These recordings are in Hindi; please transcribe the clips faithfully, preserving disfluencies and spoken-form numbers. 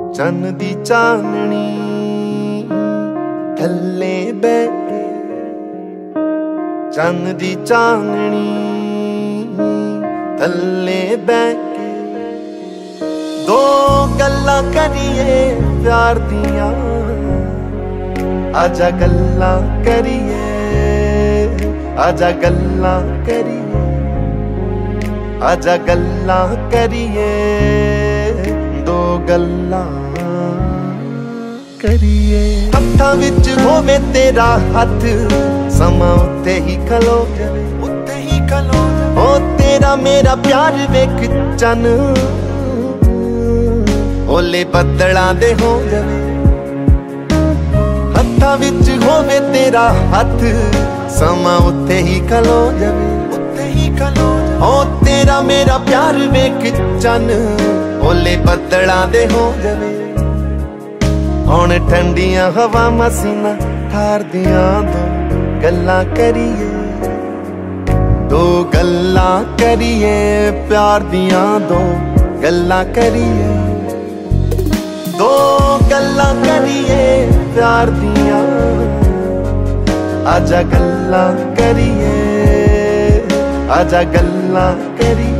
चन्न दी चांदनी थल्ले बैठे, चन्न दी चांदनी थल्ले बैठे दो गल्लां करिए प्यार दियां, आजा गल्लां करिए, आजा गल्लां करिए, आजा गल्लां करिए, दो गल्लां करिए। हत्थां विच होवे तेरा हथ, समा उत्ते ही खलो जावे, उत्ते ही खलो जावे। ओ तेरा मेरा प्यार वेख चन ओले बदलां दे हो जावे। हत्थां विच होवे तेरा हथ, समा उत्ते ही खलो जावे, उत्ते ही खलो जावे। ओ तेरा मेरा प्यार वेख चन ओले बदलां दे हो जावे। हुण ठंडियां हवा मसीना ठार दियां दो गल्लां करिए, दो गल्लां करिए प्यार दियां, दो गल्लां करिए, दो गल्लां करिए प्यार दियां, आजा गल्लां करिए, आजा गल्लां करिए।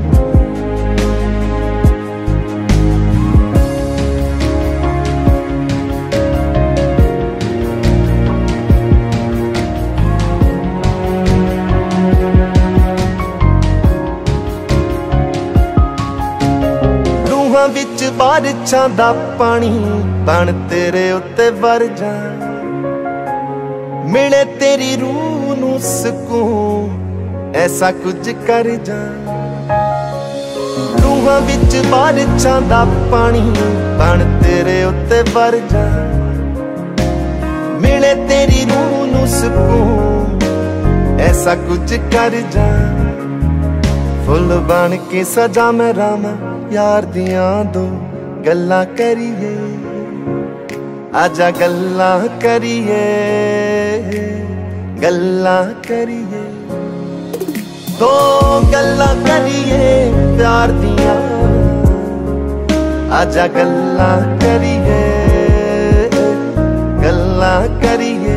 विच बारिशां दा पानी बन तेरे उत्ते वर जा, मिले तेरी रूह नू सुकून ऐसा कुछ कर जा। रूहां विच बारिशां दा पानी बन तेरे उत्ते वर जा, मिले तेरी रूह नू सुकून ऐसा कुछ कर जा। फुल बन के सजा मैं रामा यार दियां, दो गल्लां करिए, आजा गल्लां करिए, गल्लां करिए, दो गल्लां करिए प्यार दियां, आजा गल्लां करिए, गल्लां करिए।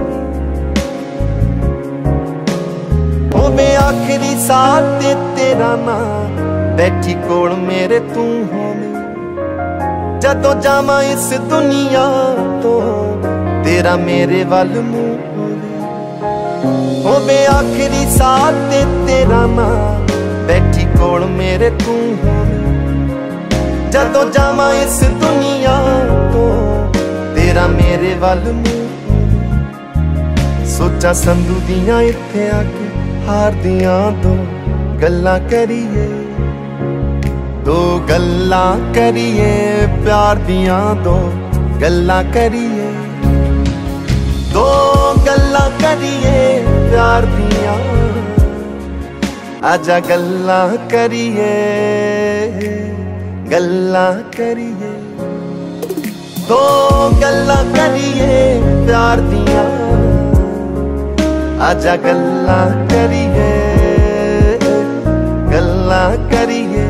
ओ मैं आखिरी साथ ते तेरा ना बैठी कोल मेरे तू होवे, जदों जावां इस दुनिया तो तेरा मेरे वल मुंह होवे। होवे आखिरी साथ ते तेरा ना बैठी कोल मेरे तू होवे, जदों जावां इस दुनिया तो तेरा मेरे वल मुंह होवे। सोचा संधू दियां इत्थे आके हार दियां, दो गल्लां करिए, दो गल्लां करिए प्यार दियां, दो गल्लां करिए, दो गल्लां करिए प्यार दियां, आजा गल्लां करिए, गल्लां करिए, दो गल्लां करिए प्यार दियां, आजा गल्लां करिए, गल्लां करिए।